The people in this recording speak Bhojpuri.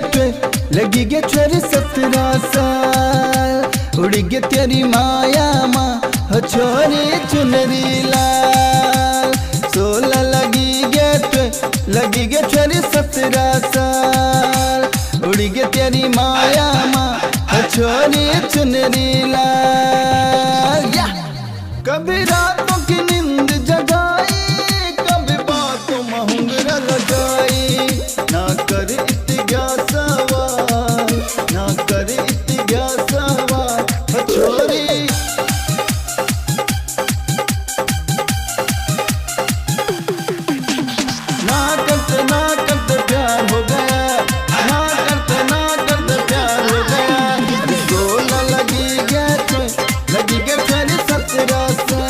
लगी गे छोरी 17 साल। उड़ गे तेरी माया माँ हो छोरी चुनरी लाल। 16 लगी गे छोरी 17 साल। उड़ गे तेरी माया माँ हो छोरी चुनरी लाल।